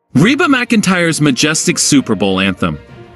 Reba McEntire's majestic Super Bowl anthem.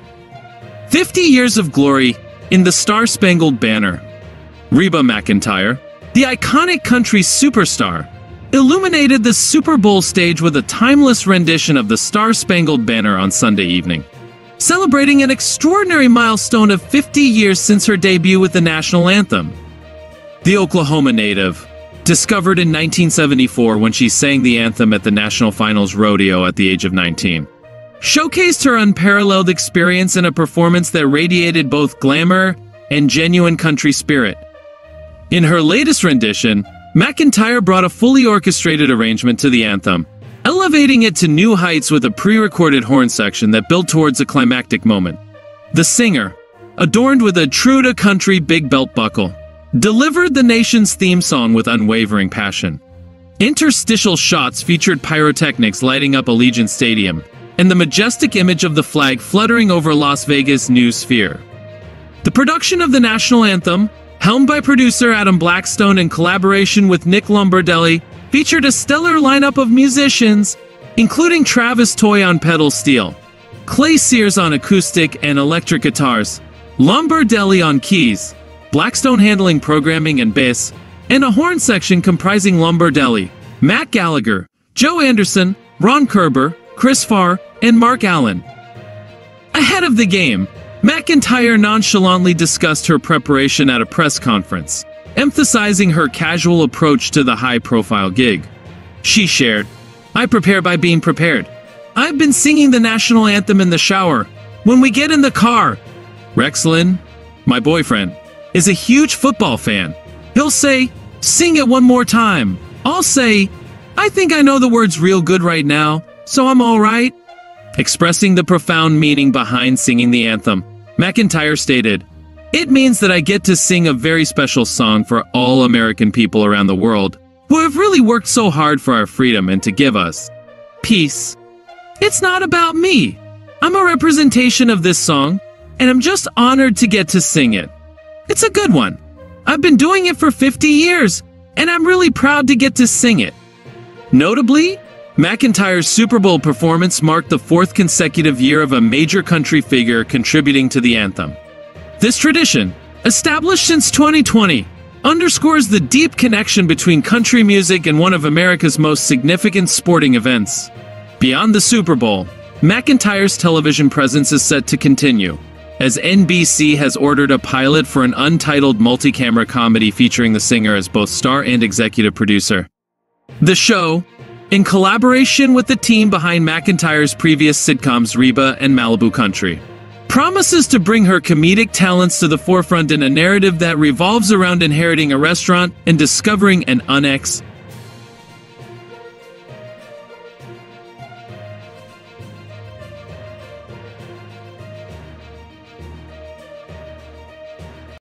50 years of glory in the Star-Spangled Banner. Reba McEntire, the iconic country superstar, illuminated the Super Bowl stage with a timeless rendition of the Star-Spangled Banner on Sunday evening, celebrating an extraordinary milestone of 50 years since her debut with the national anthem. The Oklahoma native, discovered in 1974 when she sang the anthem at the National Finals Rodeo at the age of 19, showcased her unparalleled experience in a performance that radiated both glamour and genuine country spirit. In her latest rendition, McEntire brought a fully orchestrated arrangement to the anthem, elevating it to new heights with a pre-recorded horn section that built towards a climactic moment. The singer, adorned with a true-to-country big belt buckle, delivered the nation's theme song with unwavering passion. Interstitial shots featured pyrotechnics lighting up Allegiant Stadium, and the majestic image of the flag fluttering over Las Vegas' new sphere. The production of the national anthem, helmed by producer Adam Blackstone in collaboration with Nick Lombardelli, featured a stellar lineup of musicians, including Travis Toy on pedal steel, Clay Sears on acoustic and electric guitars, Lombardelli on keys, Blackstone handling programming and bass, and a horn section comprising Lombardelli, Matt Gallagher, Joe Anderson, Ron Kerber, Chris Farr, and Mark Allen. Ahead of the game, McEntire nonchalantly discussed her preparation at a press conference, emphasizing her casual approach to the high-profile gig. She shared, "I prepare by being prepared. I've been singing the national anthem in the shower, when we get in the car." Rex Lynn, my boyfriend, is a huge football fan. He'll say, "Sing it one more time." I'll say, "I think I know the words real good right now, so I'm all right." Expressing the profound meaning behind singing the anthem, McEntire stated, "It means that I get to sing a very special song for all American people around the world who have really worked so hard for our freedom and to give us peace. It's not about me. I'm a representation of this song, and I'm just honored to get to sing it. It's a good one. I've been doing it for 50 years, and I'm really proud to get to sing it." Notably, McEntire's Super Bowl performance marked the 4th consecutive year of a major country figure contributing to the anthem. This tradition, established since 2020, underscores the deep connection between country music and one of America's most significant sporting events. Beyond the Super Bowl, McEntire's television presence is set to continue, as NBC has ordered a pilot for an untitled multi-camera comedy featuring the singer as both star and executive producer. The show, in collaboration with the team behind McEntire's previous sitcoms Reba and Malibu Country, promises to bring her comedic talents to the forefront in a narrative that revolves around inheriting a restaurant and discovering an